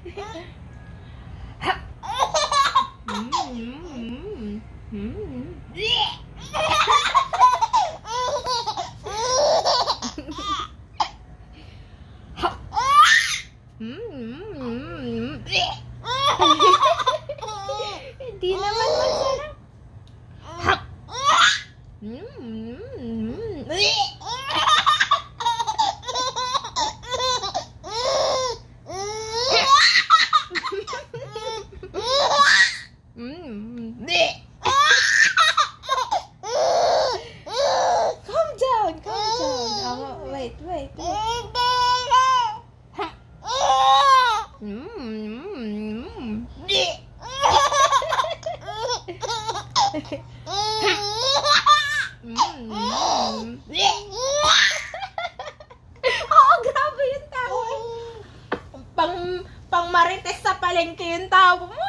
Hindi naman masarap. Calm down, calm down. Oh, wait. Oo, grabe yung tawa. Pang marites sa palengke yung tawa mo.